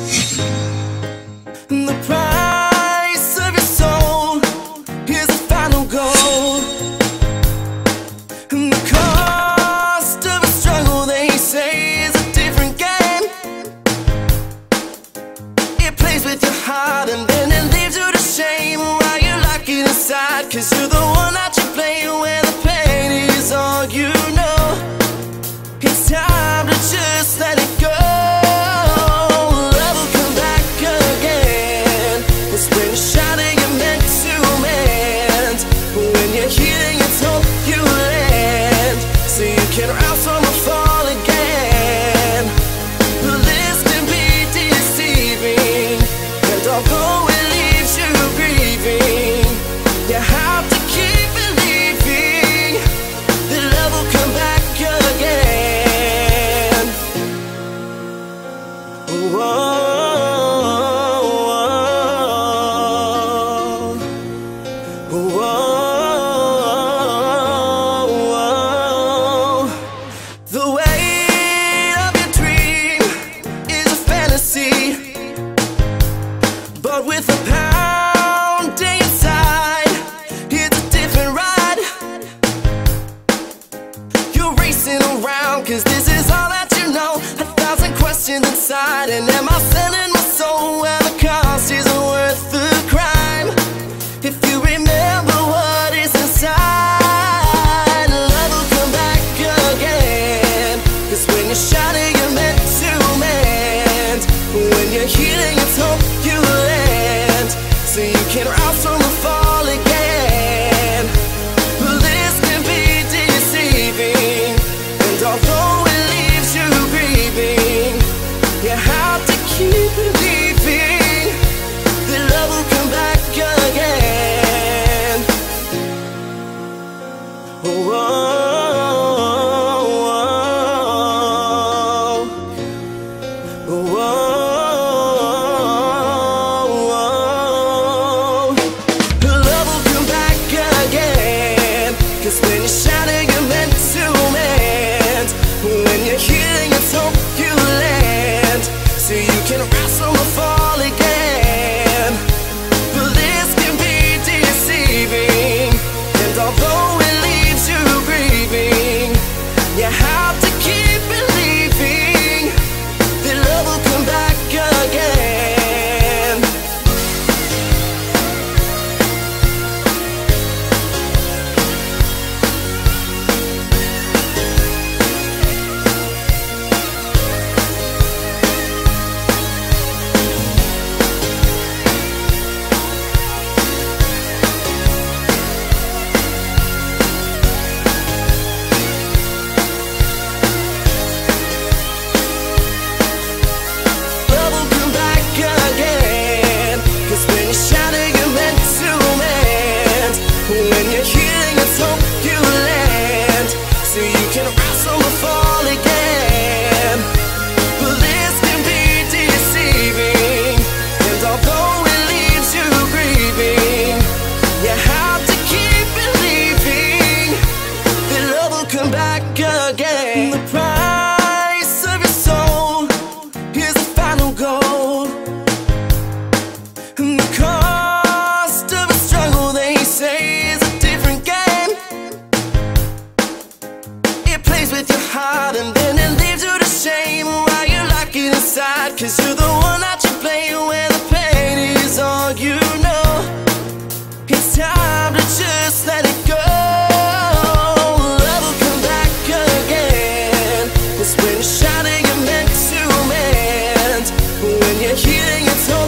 The price of your soul is the final goal. And the cost of a struggle, they say, is a different game. It plays with your heart and then it leaves you to shame while you lock it inside. 'Cause you're the one that you play when the pain is all you know. It's time to just let it go. But with a pounding inside, it's a different ride. You're racing around 'cause this is all that you know. 1,000 questions inside, and am I selling my soul? Well, the cost isn't worth the crime. If you remember what is inside, love will come back again. 'Cause when you're shining, you're meant to mend. When you're healing, it's hope you land, so you can rise from the fall again. But this can be deceiving, and although it leaves you grieving, you have to keep believing that love will come back again. Oh, oh, oh, oh, oh. The price of your soul is the final goal. And the cost of a struggle, they say, is a different game. It plays with your heart and then it leaves you to shame while you lock it inside. 'Cause you're the one that you play when the pain is all you know. It's time to just let it go. When you're shining, you're meant to mend. When you're healing, it's